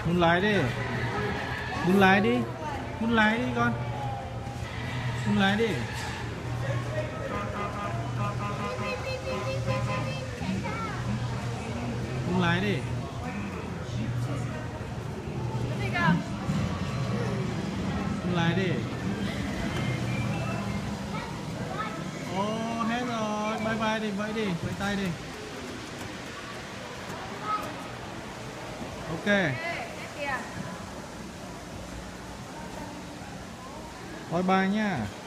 Muốn lái đi. Muốn lái đi. Muốn lái đi con. Muốn lái đi. Muốn lái đi. Muốn lái đi. Ồ, hết rồi. Bye bye đi, vẫy đi, vẫy tay đi. Ok. Bye bye nha.